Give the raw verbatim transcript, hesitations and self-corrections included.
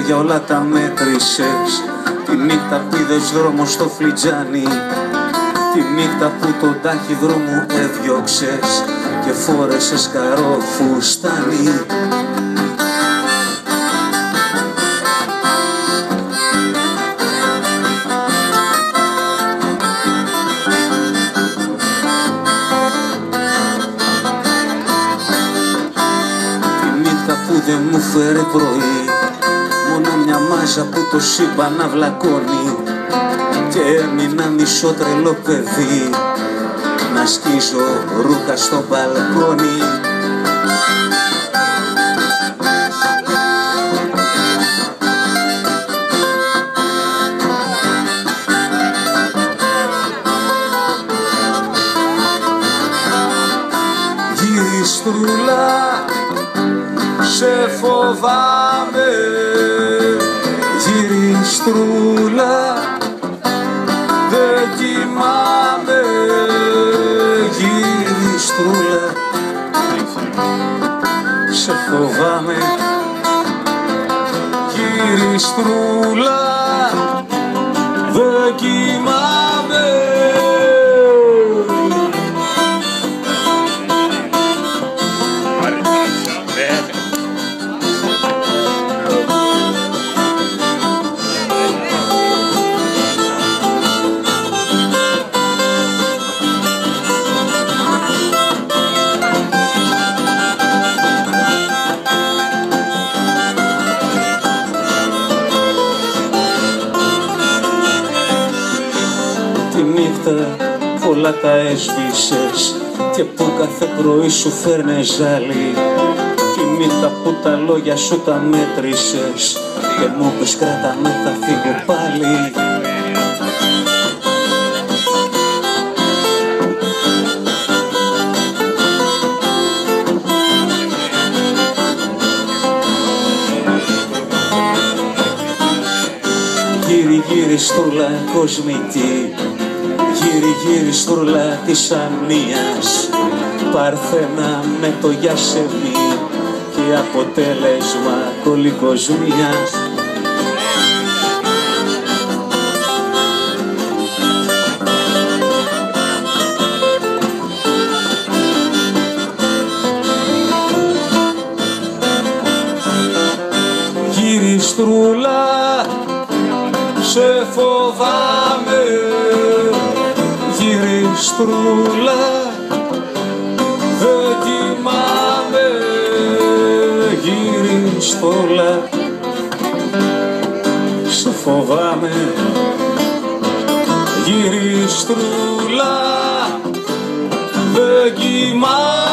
λόγια όλα τα μέτρησες. Τη νύχτα που είδες δρόμο στο φλιτζάνι, τη νύχτα που τον τάχυδρο μου έδιωξες και φόρεσες καρόφουστάνι. Που δεν μου φέρε πρωί, μόνο μια μάζα που το σύμπαν να βλακώνει, και έμεινα μισό τρελό παιδί να σκίζω ρούχα στο μπαλκόνι. Γυριστρούλα, σε φοβάμαι, γυριστρούλα, δεν κοιμάμαι, γυριστρούλα, σε φοβάμαι, γυριστρούλα, δεν κοιμάμαι. Τη νύχτα πολλά τα έσβησες και που κάθε πρωί σου φέρνε ζάλι. Τη νύχτα που τα λόγια σου τα μέτρησες και μου πες κράτα με, θα φύγω πάλι. Γύρι γύρι στρούλα κοσμική, γύρι γύρι στρούλα της ανίας, παρθένα με το γιασεμί και αποτέλεσμα κολικοσμίας. Γύρι στρούλα, σε φοβάμαι, γυριστρούλα, δεν κοιμάμαι, γυριστρούλα, σε φοβάμαι, γυριστρούλα, δεν κοιμάμαι.